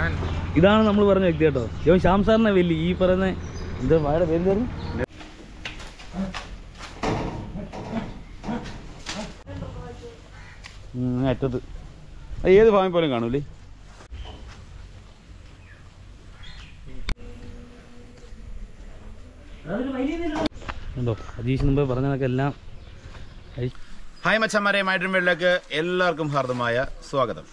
ഇതാണ് നമ്മൾ പറഞ്ഞ വ്യക്തി കേട്ടോ. ഇവൻ ശ്യാം സാറിനെ വലിയ ഈ പറയുന്ന എന്താ വായുടെ പേര് തരും അറ്റത്ത് ഏത് ഫാമിൽ പോലും കാണൂലേ. ഉണ്ടോ അജീഷ് മുമ്പേ പറഞ്ഞതൊക്കെ എല്ലാം. ഹായ് മച്ചന്മാരെ, മൈ ഡ്രീം വേൾഡിലേക്ക് എല്ലാവർക്കും ഹാർദമായ സ്വാഗതം.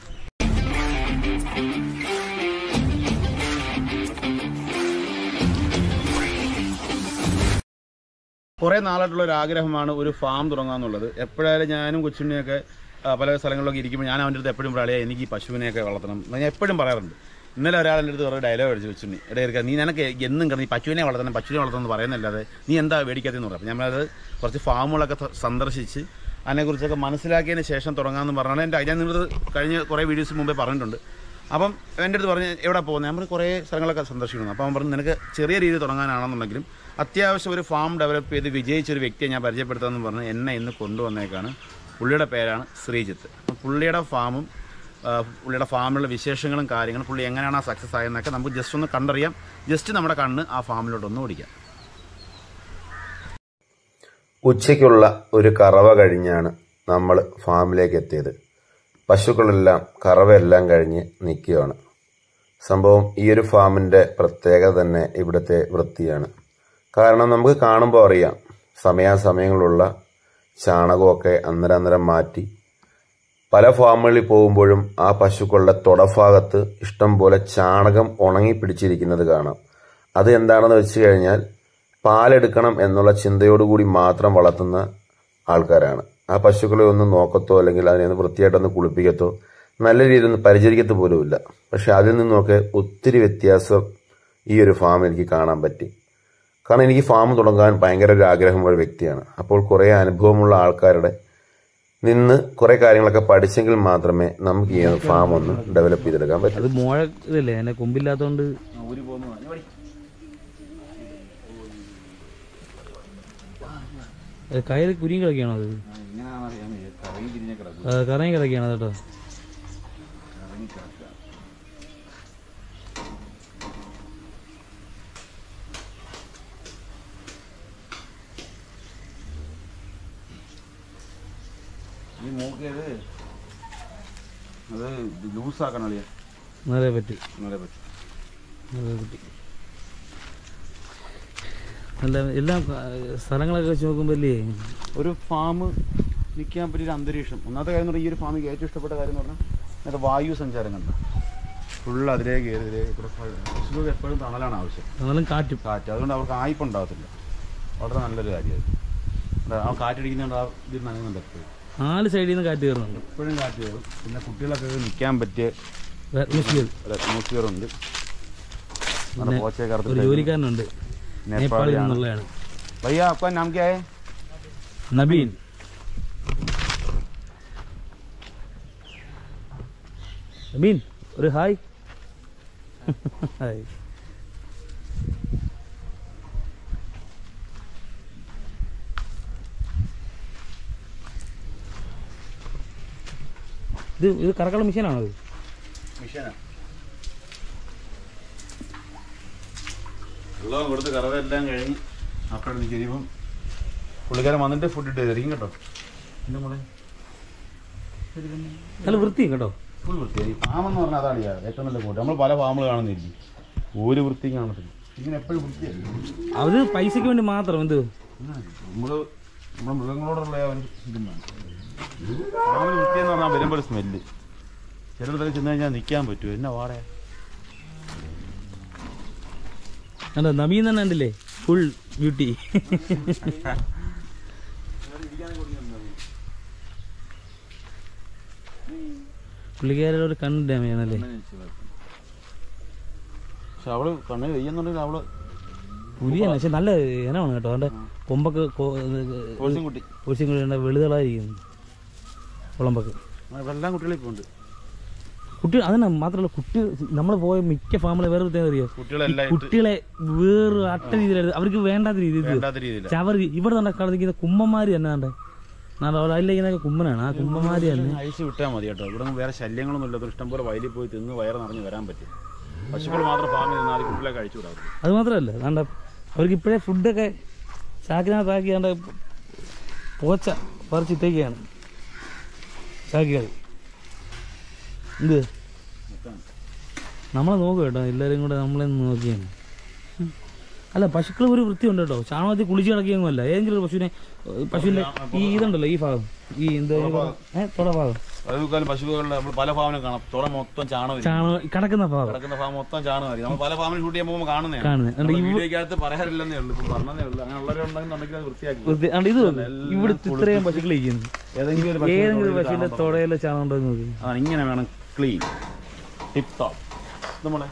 കുറേ നാളായിട്ടുള്ള ഒരു ആഗ്രഹമാണ് ഒരു ഫാം തുടങ്ങാന്നുള്ളത്. എപ്പോഴായാലും ഞാനും കൊച്ചുണ്ണിയൊക്കെ പല സ്ഥലങ്ങളിലൊക്കെ ഇരിക്കുമ്പോൾ ഞാൻ അവൻ്റെ അടുത്ത് എപ്പോഴും പറയാം എനിക്ക് ഈ പശുവിനെയൊക്കെ വളർത്തണം. ഞാൻ എപ്പോഴും പറയാറുണ്ട്. ഇന്നലെ ഒരാളെൻ്റെ അടുത്ത് കുറേ ഡയലോഗ് അടിച്ചു, കൊച്ചുണ്ണി ഇടയിരിക്കുക നീ നിനക്ക് എന്നും കിടന്ന് ഈ പശുവിനെ വളർത്തണം എന്ന് പറയുന്നല്ലാതെ നീ എന്താ മേടിക്കാത്തെന്ന് പറയാം. നമ്മളത് കുറച്ച് ഫാമുകളൊക്കെ സന്ദർശിച്ച് അതിനെക്കുറിച്ചൊക്കെ മനസ്സിലാക്കിയതിന് ശേഷം തുടങ്ങാമെന്ന് പറഞ്ഞാൽ ഞാൻ നിങ്ങളത് കഴിഞ്ഞ കുറേ വീഡിയോസ് മുമ്പേ പറഞ്ഞിട്ടുണ്ട്. അപ്പം എൻ്റെ അടുത്ത് പറഞ്ഞ് എവിടെ പോകുന്നത്, നമ്മൾ കുറേ സ്ഥലങ്ങളൊക്കെ സന്ദർശിക്കുന്നു. അപ്പോൾ അവൻ പറഞ്ഞു നിനക്ക് ചെറിയ രീതിയിൽ തുടങ്ങാനാണെന്നുണ്ടെങ്കിലും അത്യാവശ്യം ഒരു ഫാം ഡെവലപ്പ് ചെയ്ത് വിജയിച്ചൊരു വ്യക്തിയെ ഞാൻ പരിചയപ്പെടുത്താമെന്ന് പറഞ്ഞ് എന്നെ ഇന്ന് കൊണ്ടുവന്നേക്കാണ്. പുള്ളിയുടെ പേരാണ് ശ്രീജിത്ത്. പുള്ളിയുടെ ഫാമും പുള്ളിയുടെ ഫാമിലുള്ള വിശേഷങ്ങളും കാര്യങ്ങളും പുള്ളി എങ്ങനെയാണ് ആ സക്സസ് ആയെന്നൊക്കെ നമുക്ക് ജസ്റ്റ് ഒന്ന് കണ്ടറിയാം. ജസ്റ്റ് നമ്മുടെ കണ്ണ് ആ ഫാമിലോട്ടൊന്ന് ഓടിക്കാം. ഉച്ചയ്ക്കുള്ള ഒരു കറവ കഴിഞ്ഞാണ് നമ്മൾ ഫാമിലേക്ക് എത്തിയത്. പശുക്കളെല്ലാം കറവയെല്ലാം കഴിഞ്ഞ് നിൽക്കുകയാണ്. സംഭവം ഈ ഒരു ഫാമിൻ്റെ പ്രത്യേകത തന്നെ ഇവിടുത്തെ വൃത്തിയാണ്. കാരണം നമുക്ക് കാണുമ്പോൾ അറിയാം സമയാസമയങ്ങളുള്ള ചാണകമൊക്കെ അന്നേരം മാറ്റി. പല ഫാമുകളിൽ പോകുമ്പോഴും ആ പശുക്കളുടെ തുടഭാഗത്ത് ഇഷ്ടം പോലെ ചാണകം ഉണങ്ങി പിടിച്ചിരിക്കുന്നത് കാണാം. അത് എന്താണെന്ന് വെച്ച് കഴിഞ്ഞാൽ പാലെടുക്കണം എന്നുള്ള ചിന്തയോടുകൂടി മാത്രം വളർത്തുന്ന ആൾക്കാരാണ്. ആ പശുക്കളെ ഒന്ന് നോക്കത്തോ അല്ലെങ്കിൽ അതിനെ ഒന്ന് വൃത്തിയായിട്ടൊന്ന് കുളിപ്പിക്കത്തോ നല്ല രീതിയിൽ ഒന്ന് പരിചരിക്കത്ത് പോലുമില്ല. പക്ഷെ അതിൽ നിന്നൊക്കെ ഒത്തിരി വ്യത്യാസം ഈ ഒരു ഫാം എനിക്ക് കാണാൻ പറ്റി. കാരണം എനിക്ക് ഫാം തുടങ്ങാൻ ഭയങ്കര ഒരു ആഗ്രഹമുള്ള വ്യക്തിയാണ്. അപ്പോൾ കുറേ അനുഭവമുള്ള ആൾക്കാരുടെ നിന്ന് കുറേ കാര്യങ്ങളൊക്കെ പഠിച്ചെങ്കിൽ മാത്രമേ നമുക്ക് ഈ ഫാം ഒന്ന് ഡെവലപ്പ് ചെയ്തെടുക്കാൻ പറ്റൂ. അത് മോഴ ഇതല്ലേ എന്നെ കൊമ്പില്ലാത്തതുകൊണ്ട് കയറി കുരിയും കിടക്കുകയാണോ? അത് കറങ്ങി കിടക്കുകയാണ് കേട്ടോ. ഈ മൂക്കേത് അത് ലൂസാക്കണം അളിയാ. നല്ല പറ്റി നല്ല എല്ലാ സ്ഥലങ്ങളൊക്കെ വെച്ച് നോക്കുമ്പോൾ അല്ലേ ഒരു ഫാം നിൽക്കാൻ പറ്റിയൊരു അന്തരീക്ഷം. ഒന്നാമത്തെ കാര്യം എന്ന് പറഞ്ഞാൽ ഈ ഒരു ഫാമിക്ക് ഏറ്റവും ഇഷ്ടപ്പെട്ട കാര്യം എന്ന് പറഞ്ഞാൽ അതിൻ്റെ വായു സഞ്ചാരം കണ്ട ഫുള്ള് അതിലേക്ക് കയറി പശുക്കൾക്ക് എപ്പോഴും തണലാണ് ആവശ്യം. തണലും കാറ്റ്. അതുകൊണ്ട് അവർക്ക് ആയിപ്പുണ്ടാകത്തില്ല. വളരെ നല്ലൊരു കാര്യമായിരുന്നു. ആ കാറ്റടിക്കുന്നുണ്ട്, ആ ഇതിൽ നനയുന്നുണ്ട് എപ്പോഴും. 4 സൈഡിൽ നിന്ന് കാറ്റ് കയറുന്നുണ്ട്. എപ്പോഴും കാറ്റ് കയറും. പിന്നെ കുട്ടികളൊക്കെ നിൽക്കാൻ പറ്റിയ അറ്റ്മോസ്ഫിയർ ഉണ്ട്. ഒരു ജോലിക്കാരനുണ്ട് നേപ്പാളിൽ നിന്നുള്ളതാണ്. भैया आपका नाम क्या है? नबीन. नबीन अरे हाय. हाय. ഇത് കറക്കുള്ള മെഷീനാണോ? ഇത് മെഷീനാണ്. വെള്ളം കൊടുത്ത് കറവെല്ലാം കഴിഞ്ഞ് അപ്പോൾ നിൽക്കും. പുള്ളിക്കാരൻ വന്നിട്ട് ഫുഡ് ഇട്ട് തരും കേട്ടോ. എൻ്റെ മോളെ നല്ല വൃത്തിയും കേട്ടോ. ഫുൾ വൃത്തിയായി. ഫാമെന്ന് പറഞ്ഞാൽ അതാണ് ഏറ്റവും നല്ല കൂട്ടം. നമ്മൾ പല ഫാമുകൾ കാണുന്നില്ല, ഒരു വൃത്തിയും കാണത്തില്ല. ഇങ്ങനെ എപ്പോഴും വൃത്തിയായി. അത് പൈസക്ക് വേണ്ടി മാത്രം. എന്ത് നമ്മുടെ മൃഗങ്ങളോടുള്ള ഇതുമാണ് ഫാമിൽ വൃത്തിയെന്ന് പറഞ്ഞാൽ വരുമ്പോൾ ഒരു സ്മെല്ല്. ചിലയിടത്തൊക്കെ ചെന്ന് കഴിഞ്ഞാൽ നിൽക്കാൻ പറ്റുമോ? എന്നാ വാടക. അല്ല നബീൻ തന്നെ ഉണ്ടല്ലേ ഫുൾ ബ്യൂട്ടി. പുള്ളിക്കാരുടെ കണ്ണ് ഡാമേജ് ആണല്ലേ. പക്ഷെ അവള് കണ്ണ് കഴിയുന്നുണ്ടെങ്കിൽ അവള് പുലിയാണ്. പക്ഷെ നല്ല ഇനമാണ് കേട്ടോ. അവൻ്റെ കൊമ്പൊക്കെ പൊടിച്ചും വെളുതളായിരിക്കും കുളമ്പൊക്കെ. എല്ലാം കുട്ടികളെ ഇപ്പോൾ ഉണ്ട്. കുട്ടി അതന്നെ മാത്രമല്ല, കുട്ടി നമ്മൾ പോയ മിക്ക ഫാമിലെ വേറെ അറിയോ കുട്ടികളെ വേറെ അട്ട രീതിയിലായിരുന്നു. അവർക്ക് വേണ്ടാത്ത രീതിയിൽ അവർ ഇവിടെ തന്നെ കളിക്കുന്ന കുമ്മന്മാര് തന്നെ കണ്ടേ. അതിലേക്കൊക്കെ കുമ്മനാണ്. ആ കുമ്മന്മാര് തന്നെ അഴിച്ച് വിട്ടാൽ മതി കേട്ടോ. ഇവിടെ വേറെ ശല്യങ്ങളൊന്നും ഇല്ലാത്ത ഇഷ്ടംപോലെ വയലിൽ പോയി തിന്ന് വയറ് നിറഞ്ഞ് വരാൻ പറ്റും. പശുക്കൾ മാത്രം ഫാമിൽ നിന്നാൽ കുട്ടികളെ കഴിച്ചു വിടാം. അത് മാത്രമല്ല കണ്ട അവർക്ക് ഇപ്പോഴേ ഫുഡൊക്കെ ചാക്കിനകത്താക്കി കണ്ട പോച്ച പറിച്ചിട്ടേക്കാണ് ചാക്കികൾ. എന്ത് നമ്മളെ നോക്കുക കേട്ടോ, എല്ലാവരും കൂടെ നമ്മളെ നോക്കിയാണ്. അല്ല പശുക്കൾ ഒരു വൃത്തിയുണ്ട് കേട്ടോ, ചാണകത്തിൽ കുളിച്ച് കിടക്കിയൊന്നുമല്ല. ഏതെങ്കിലും ഒരു പശുവിൻ്റെ ഈ ഇതുണ്ടല്ലോ ഈ ഭാഗം, ഈ എന്താ തൊട ഭാഗം, പശുക്കളുടെ പല ഫാമിനും കാണാം തൊട മൊത്തം ചാണകം കിടക്കുന്ന ഭാഗം മൊത്തം ചാണകം. നമ്മൾ പല ഫാമിനും ഷൂട്ട് ചെയ്യുമ്പോൾ കാണുന്നത് പറയാറില്ലെന്നേ ഉള്ളൂ, പറഞ്ഞതേ ഉള്ളൂ. അങ്ങനെയുള്ളവരുണ്ടെങ്കിൽ അത് വൃത്തിയാക്കി. ഇത് ഇവിടുത്തെ ഇത്രയും പശുക്കൾ ഇരിക്കുന്നു, ഏതെങ്കിലും ഒരു പശുവിന്റെ തൊടയിലെ ചാണകം ഉണ്ടോ എന്ന് നോക്കി. ഇങ്ങനെ വേണം ക്ലീൻ ടിപ്പ് ടോപ്പ്. നമ്മളെ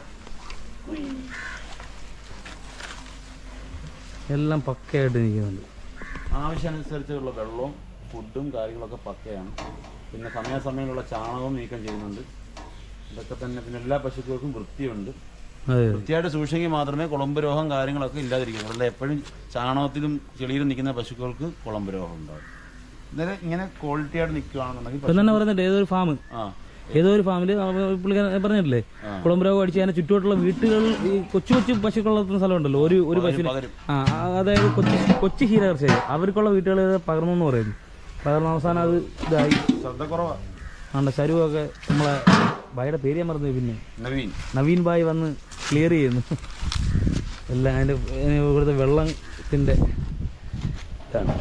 എല്ലാം പക്കയായിട്ട് നിൽക്കുന്നുണ്ട്. ആവശ്യാനുസരിച്ചുള്ള വെള്ളവും ഫുഡും കാര്യങ്ങളൊക്കെ പക്കയാണ്. പിന്നെ സമയാസമയമുള്ള ചാണകവും നീക്കം ചെയ്യുന്നുണ്ട്. ഇതൊക്കെ തന്നെ. പിന്നെ എല്ലാ പശുക്കൾക്കും വൃത്തിയുണ്ട്. വൃത്തിയായിട്ട് സൂക്ഷിച്ചെങ്കിൽ മാത്രമേ കുളമ്പ് രോഗം കാര്യങ്ങളൊക്കെ ഇല്ലാതിരിക്കും. അല്ല എപ്പോഴും ചാണകത്തിലും ചെളിയിലും നിൽക്കുന്ന പശുക്കൾക്ക് കുളമ്പ് രോഗം ഉണ്ടാകും. ഇന്നലെ ഇങ്ങനെ ക്വാളിറ്റി ആയിട്ട് നിൽക്കുകയാണെന്നുണ്ടെങ്കിൽ ഏതോ ഒരു ഫാമില് പുള്ളിക്കാരൻ പറഞ്ഞിട്ടില്ലേ കുളമ്പ് രോഗം അടിച്ച് അതിനെ ചുറ്റുവട്ടുള്ള വീട്ടുകൾ ഈ കൊച്ചു കൊച്ചു പശുക്കൾ വളർത്തുന്ന സ്ഥലമുണ്ടല്ലോ, ഒരു പശുവിന് അതായത് കൊച്ചു ക്ഷീരകർഷകർ അവർക്കുള്ള വീട്ടുകൾ പകർന്നു എന്ന് പറയുന്നു. പകർന്ന അവസാനം അത് ഇതായി ശ്രദ്ധക്കുറവാണ്. ശരുവൊക്കെ നമ്മളെ ഭായിയുടെ പേര് ഞാൻ മറന്നു, പിന്നെ നവീൻ ഭായ് വന്ന് ക്ലിയർ ചെയ്യുന്നു എല്ലാം. അതിൻ്റെ ഇവിടുത്തെ വെള്ളത്തിൻ്റെ ഇതാണ്.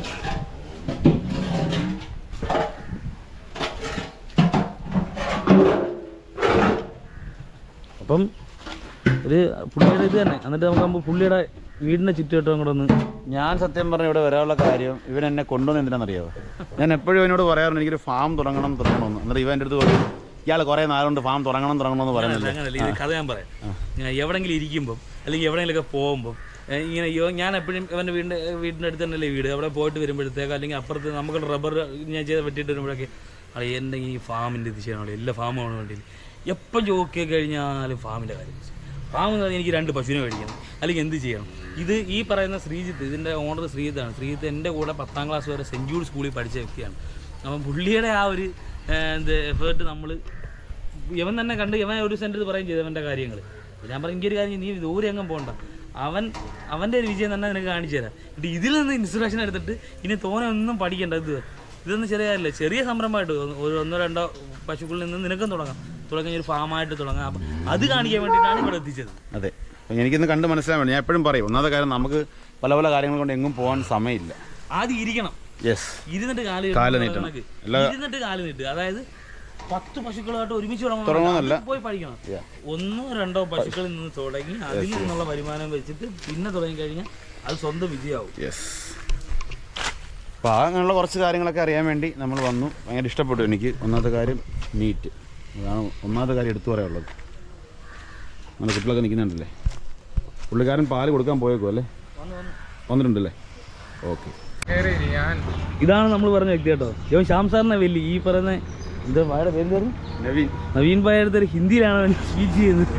അപ്പം ഒരു പുള്ളിയുടെ ഇത് തന്നെ. എന്നിട്ട് നമുക്ക് പുള്ളിയുടെ വീടിൻ്റെ ചുറ്റുവട്ടം കൂടെ ഒന്ന്. ഞാൻ സത്യം പറഞ്ഞ ഇവിടെ വരാനുള്ള കാര്യം ഇവൻ എന്നെ കൊണ്ടുവന്ന് എന്തിനാണെന്നറിയാമോ? ഞാൻ എപ്പോഴും ഇവനോട് പറയാറുണ്ട് എനിക്കൊരു ഫാം തുടങ്ങണമെന്ന്. എന്നിട്ട് ഇവൻ്റെ അടുത്ത് പറയും ഇയാൾ കുറേ നാളുകൊണ്ട് ഫാം തുടങ്ങണമെന്ന് പറയുന്നത്. അങ്ങനല്ല, ഇത് കഥ ഞാൻ പറയാം. എവിടെയെങ്കിലും ഇരിക്കുമ്പം അല്ലെങ്കിൽ എവിടെയെങ്കിലുമൊക്കെ പോകുമ്പം ഇങ്ങനെ ഞാൻ എപ്പോഴും ഇവൻ്റെ വീടിൻ്റെ അടുത്ത് തന്നെയല്ലേ വീട്. അവിടെ പോയിട്ട് വരുമ്പോഴത്തേക്ക് അല്ലെങ്കിൽ അപ്പുറത്ത് നമുക്ക് റബ്ബർ ഞാൻ ചെയ്ത് വെട്ടിയിട്ട് വരുമ്പോഴൊക്കെ എൻ്റെ ഈ ഫാമിൻ്റെ ഇത് ചെയ്യണമല്ലോ, എല്ലാ ഫാമാണ് വേണ്ടിയിട്ട് എപ്പം ചോക്കി കഴിഞ്ഞാലും ഫാമിൻ്റെ കാര്യം. ഫാം എന്ന് പറഞ്ഞാൽ എനിക്ക് 2 പശുവിനെ മേടിക്കണം അല്ലെങ്കിൽ എന്ത് ചെയ്യണം. ഇത് ഈ പറയുന്ന ശ്രീജിത്ത്, ഇതിൻ്റെ ഓണർ ശ്രീജിത്താണ്. ശ്രീജിത്ത് എൻ്റെ കൂടെ 10ാം ക്ലാസ് വരെ സെൻറ്റ് ജൂഡ് സ്കൂളിൽ പഠിച്ച വ്യക്തിയാണ്. അപ്പം പുള്ളിയുടെ ആ ഒരു എഫേർട്ട് നമ്മൾ ഇവൻ തന്നെ കണ്ട് ഇവൻ ഒരു സെൻറ്റർ പറയുകയും ചെയ്തു അവൻ്റെ കാര്യങ്ങൾ. ഞാൻ പറഞ്ഞു എനിക്കൊരു കാര്യം, നീ ദൂരെ എങ്ങും പോകണ്ട, അവൻ്റെ ഒരു വിജയം തന്നെ നിനക്ക് കാണിച്ചു തരാം. എന്നിട്ട് ഇതിൽ നിന്ന് ഇൻസ്പിറേഷൻ എടുത്തിട്ട് ഇനി തോനെ ഒന്നും പഠിക്കേണ്ട. ഇതൊന്നും ചെറിയ കാര്യമില്ല, ചെറിയ സംരംഭമായിട്ട് ഒരു 1-2 പശുക്കളിൽ നിന്ന് നിനക്കും തുടങ്ങി ഒരു ഫാമായിട്ട് തുടങ്ങാം. അപ്പം അത് കാണിക്കാൻ വേണ്ടിയിട്ടാണ് ഇവിടെ എത്തിച്ചത്. അതെ, എനിക്കിന്ന് കണ്ട് മനസ്സിലാൻ വേണ്ടി ഞാൻ എപ്പോഴും പറയും, ഒന്നാമത്തെ കാര്യം നമുക്ക് പല പല കാര്യങ്ങൾ കൊണ്ട് എങ്ങും പോകാൻ സമയമില്ല. ആദ്യം ഇരിക്കണം, ഇരുന്നിട്ട് കാല് നീട്ട്. അതായത് 10 പശുക്കളായിട്ട് ഒരുമിച്ച് തുടങ്ങണമെന്നല്ല, പോയി പഠിക്കണം. 1-2 പശുക്കളിൽ നിന്ന് തുടങ്ങി അതിൽ നിന്നുള്ള വരുമാനം വെച്ചിട്ട് പിന്നെ തുടങ്ങി കഴിഞ്ഞാൽ അത് സ്വന്തം വിജയമാവും. അപ്പോൾ അങ്ങനെയുള്ള കുറച്ച് കാര്യങ്ങളൊക്കെ അറിയാൻ വേണ്ടി നമ്മൾ വന്നു. ഭയങ്കര ഇഷ്ടപ്പെട്ടു എനിക്ക്. ഒന്നാമത്തെ കാര്യം നീറ്റ്, അതാണ് ഒന്നാമത്തെ കാര്യം എടുത്തു പറയാനുള്ളത്. നമ്മുടെ കുട്ടികളൊക്കെ നിൽക്കുന്നുണ്ടല്ലേ. പുള്ളിക്കാരൻ പാല് കൊടുക്കാൻ പോയേക്കും അല്ലേ? വന്നിട്ടുണ്ടല്ലേ? ഓക്കെ. ഇതാണ് നമ്മൾ പറഞ്ഞ വ്യക്തി കേട്ടോ. ഇവൻ ശ്യാം സാറിനെ വലിയ ഈ പറയുന്ന എന്താ ഭായുടെ പേര് പറഞ്ഞു, നവീൻ ഭായ അടുത്തൊരു ഹിന്ദിയിലാണ് അവൻ സ്പീച്ച് ചെയ്യുന്നത്.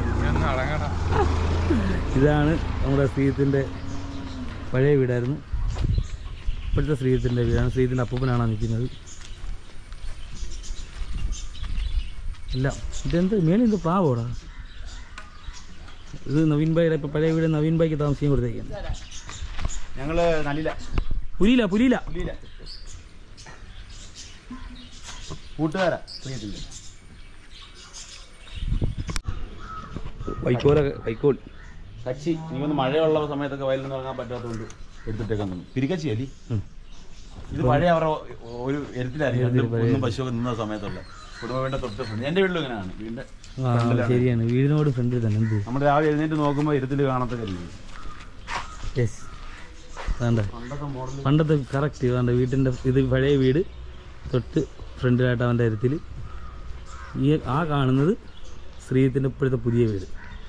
ഇതാണ് നമ്മുടെ ശ്രീജിത്തിൻ്റെ പഴയ വീടായിരുന്നു. ഇപ്പോഴത്തെ ശ്രീജിത്തിൻ്റെ വീടാണ്. ശ്രീജിത്തിൻ്റെ അപ്പൂപ്പനാണ് നിൽക്കുന്നത്. ഇല്ല ഇതെന്ത് മേളിൽ എന്ത് പ്രാവോടാ. ഇത് നവീൻ ഭായിയുടെ ഇപ്പോൾ പഴയ വീട് നവീൻ ഭായിക്ക് താമസിക്കാൻ കൊടുത്തേക്കാണ്. ഞങ്ങൾ പുലിയില കൂട്ടുകാരാ. വൈക്കോൽ കച്ചി. എനിക്കൊന്ന് മഴയുള്ള സമയത്തൊക്കെ വയലിൽ നിന്ന് ഇറങ്ങാൻ പറ്റാത്തതുകൊണ്ട് എടുത്തിട്ടേക്കാൻ തോന്നും. പിരിക്കച്ചി അല്ലേ ഇത്? പഴയ അവരുടെ ഒരു എരുത്തിലായിരിക്കും പശുവൊക്കെ നിന്ന സമയത്തുള്ള കുടുംബ തൊട്ട് ഫ്രണ്ട്. എൻ്റെ വീട്ടിലും ഇങ്ങനെയാണ്. വീടിൻ്റെ ശരിയാണ്, വീടിനോട് ഫ്രണ്ടിൽ തന്നെ. നമ്മൾ രാവിലെ എഴുന്നേറ്റ് നോക്കുമ്പോൾ ഇരുത്തിൽ കാണാത്ത കാര്യം. പണ്ടത്തെ കറക്റ്റ് വേണ്ട വീട്ടിൻ്റെ ഇത് പഴയ വീട് തൊട്ട് ഫ്രണ്ടിലായിട്ട് അവൻ്റെ കാര്യത്തിൽ ആ കാണുന്നത് ശ്രീജിത്തിൻ്റെ ഇപ്പോഴത്തെ പുതിയ വീട്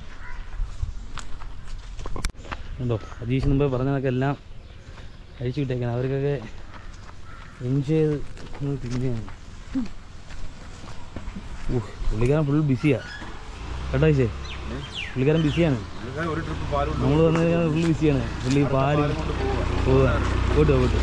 ഉണ്ടോ. അജീഷ് മുമ്പേ പറഞ്ഞതൊക്കെ എല്ലാം അഴിച്ചു വിട്ടേക്കാണ്. അവർക്കൊക്കെ എൻജോയ് ചെയ്ത് തിന്നെയാണ്. പുള്ളിക്കാരൻ ഫുൾ ബിസിയാണ് കേട്ടോ. അയച്ചേ പുള്ളിക്കാരൻ ബിസിയാണ്. നമ്മൾ വന്നു കഴിഞ്ഞാൽ ഫുൾ ബിസിയാണ്. പുള്ളി പാല് പോകാൻ പോയിട്ട്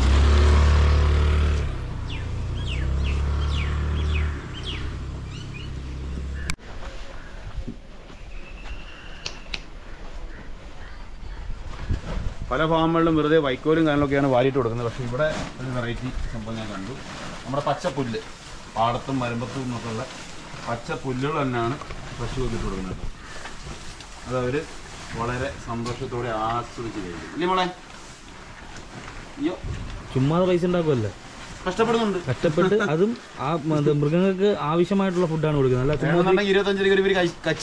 പല ഫാമുകളിലും വെറുതെ വൈക്കോലും കാര്യങ്ങളൊക്കെയാണ് വാരിയിട്ട് കൊടുക്കുന്നത്. പക്ഷേ ഇവിടെ ഒരു വെറൈറ്റി സംഭവം ഞാൻ കണ്ടു. നമ്മുടെ പച്ചപ്പുല്ല്, പാടത്തും മരമ്പത്തും നിന്നൊക്കെയുള്ള പച്ച പുല്ലുകൾ തന്നെയാണ് പശുവൊക്കെ ഇട്ട് കൊടുക്കുന്നത്. അതവർ വളരെ സന്തോഷത്തോടെ ആസ്വദിച്ച് കഴിക്കും. ഇല്ലേ മോളെ? അയ്യോ, ചുമ്മാതെ പൈസ ഉണ്ടാക്കുമല്ലേ, കഷ്ടപ്പെടുന്നുണ്ട്. കഷ്ടപ്പെട്ട് അതും ആ മൃഗങ്ങൾക്ക് ആവശ്യമായിട്ടുള്ള ഫുഡാണ് കൊടുക്കുന്നത്. അല്ല 25 രൂപ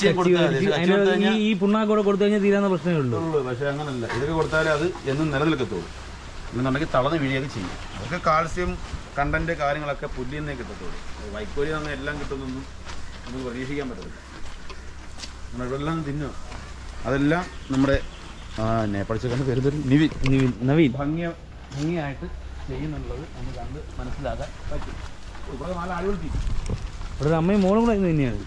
ഈ പുണ്ണാക്കോടെ കൊടുത്തു കഴിഞ്ഞാൽ തീരാവുന്ന പ്രശ്നമേ ഉള്ളൂ. പക്ഷേ അങ്ങനല്ല, ഇതൊക്കെ കൊടുത്താലേ അത് എന്നും നിലനിൽക്കത്തുള്ളൂ. എന്നുണ്ടെങ്കിൽ തളർന്ന് വീഴിയൊക്കെ ചെയ്യും. അതൊക്കെ കാൽസ്യം കണ്ടന്റ് കാര്യങ്ങളൊക്കെ പുല്ലിൽ നിന്നേ കിട്ടത്തുള്ളൂ. വൈക്കോലി തന്നെ എല്ലാം കിട്ടുന്നൊന്നും നമുക്ക് പ്രതീക്ഷിക്കാൻ പറ്റത്തില്ല. നമ്മളെല്ലാം തിന്നും. അതെല്ലാം നമ്മുടെ പഠിച്ചൊക്കെ പേര് നവീൻ ഭംഗിയായിട്ട് ചെയ്യുന്നുള്ളത് നമുക്ക് കണ്ട് മനസ്സിലാക്കാൻ പറ്റും. ഇവിടെ 4 ആളുകൾ തിരിക്കും. ഇവിടെ അമ്മയും മോളും കൂടെ തന്നെയാണ്.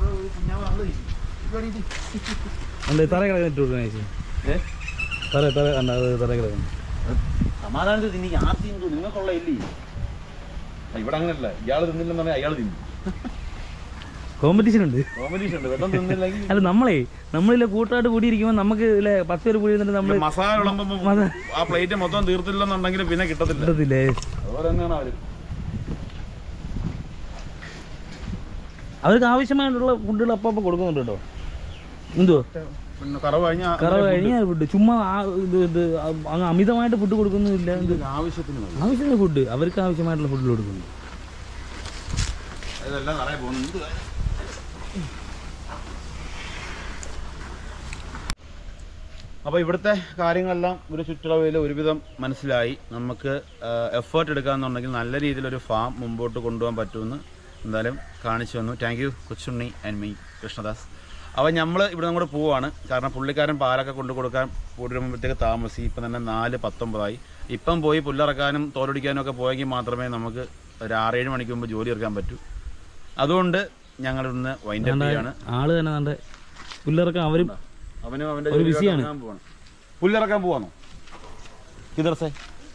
അല്ല തറ കിടന്നിട്ട് തറ കിടക്കുന്നു. സമാധാനത്തിൽ തിന്നി ആദ്യം നിങ്ങൾക്കുള്ള ഇല്ലേ? ഇവിടെ അങ്ങനല്ല, ഇയാൾ തിന്നില്ലെന്ന് പറഞ്ഞാൽ അയാൾ തിന്നു. കോമ്പറ്റീഷൻ ഉണ്ട്. വെള്ളം തിന്നില്ലെങ്കിൽ അല്ല നമ്മളില്ല കൂട്ടായിട്ട് കൂടിയിരിക്കുമ്പോൾ നമുക്ക് ഇല്ലേ 10 പേര് കൂടി നമ്മൾ മസാല വിളമ്പുമ്പോൾ ആ പ്ലേറ്റ് മൊത്തം തീർത്തില്ലെന്നുണ്ടെങ്കിൽ പിന്നെ കിട്ടത്തില്ലേ. അതുപോലെ തന്നെയാണ് അവർക്ക് ആവശ്യമായിട്ടുള്ള ഫുഡുകൾ അപ്പം കൊടുക്കുന്നുണ്ട് കേട്ടോ. എന്തുവാ കറവ് കഴിഞ്ഞാൽ ഫുഡ് ചുമ്മാ അങ്ങ് അമിതമായിട്ട് ഫുഡ് കൊടുക്കുന്നില്ല. ആവശ്യത്തിന് ഫുഡ് അവർക്ക് ആവശ്യമായിട്ടുള്ള ഫുഡ് കൊടുക്കുന്നു. അപ്പോൾ ഇവിടുത്തെ കാര്യങ്ങളെല്ലാം ഒരു ചുറ്റളവിൽ ഒരുവിധം മനസ്സിലായി. നമുക്ക് എഫേർട്ട് എടുക്കാമെന്നുണ്ടെങ്കിൽ നല്ല രീതിയിലൊരു ഫാം മുമ്പോട്ട് കൊണ്ടുപോകാൻ പറ്റുമെന്ന് എന്തായാലും കാണിച്ചു തന്നു. Thank you Kochunni and me Krishnadas. അപ്പോൾ നമ്മൾ ഇവിടെ നിന്ന് കൂടെ പോവുകയാണ്. കാരണം പുള്ളിക്കാരൻ പാലൊക്കെ കൊണ്ടു കൊടുക്കാൻ കൂടുമ്പോഴത്തേക്ക് താമസിക്കും. ഇപ്പം തന്നെ 4:19 ഇപ്പം പോയി പുല്ലിറക്കാനും തോലൊടിക്കാനും ഒക്കെ പോയെങ്കിൽ മാത്രമേ നമുക്ക് ഒരു 6-7 മണിക്ക് മുമ്പ് ജോലി എടുക്കാൻ പറ്റൂ. അതുകൊണ്ട് ഞങ്ങൾ ഇന്ന് വൈൻഡ് അപ്പ് ചെയ്യാണ്. ആള് തന്നെ പുല്ലിറക്കാൻ അവനും അവൻ്റെ ബിസിയാണ്. പുല്ലിറക്കാൻ പോവാണോ? ഇതേ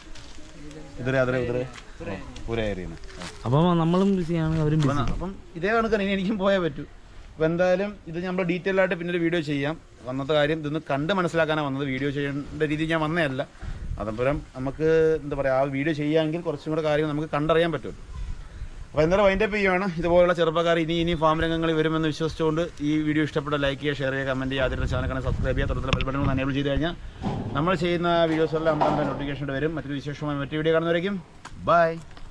അപ്പം നമ്മളും ബിസിയാണ്, അവരും ബിസി. അപ്പം ഇതേ കണക്കാണ്. ഇനി എനിക്കും പോയാൽ പറ്റൂ. അപ്പോൾ എന്തായാലും ഇത് നമ്മൾ ഡീറ്റെയിൽ ആയിട്ട് പിന്നീട് വീഡിയോ ചെയ്യാം. വന്നത്തെ കാര്യം ഇതൊന്ന് കണ്ട് മനസ്സിലാക്കാനാണ് വന്നത്. വീഡിയോ ചെയ്യേണ്ട രീതിയിൽ ഞാൻ വന്നതല്ല. അതപ്പുറം നമുക്ക് എന്താ പറയുക, ആ വീഡിയോ ചെയ്യാമെങ്കിൽ കുറച്ചും കൂടെ കാര്യങ്ങൾ നമുക്ക് കണ്ടറിയാൻ പറ്റുമല്ലോ. അപ്പോൾ എന്തായാലും വൈൻഡപ്പ് ചെയ്യുകയാണ്. ഇതുപോലുള്ള ചെറുപ്പക്കാർ ഇനി ഫാം രംഗങ്ങളിൽ വരുമെന്ന് വിശ്വസിച്ചുകൊണ്ട് ഈ വീഡിയോ ഇഷ്ടപ്പെട്ട ലൈക്ക് ചെയ്യുക, ഷെയർ ചെയ്യുക, കമൻറ്റ് ചെയ്യുക. ആദ്യത്തെ ചാനൽ കാണാൻ സബ്സ്ക്രൈബ് ചെയ്യുക. തുടർന്നുള്ള ബെൽ ബട്ടൺ ഒന്ന് എനേബിൾ ചെയ്ത് കഴിഞ്ഞാൽ നമ്മൾ ചെയ്യുന്ന വീഡിയോസെല്ലാം നമ്മുടെ നോട്ടിഫിക്കേഷൻ വരും. മറ്റൊരു വിശേഷമായി മറ്റു വീഡിയോ കാണുന്നവരേക്കും ബൈ.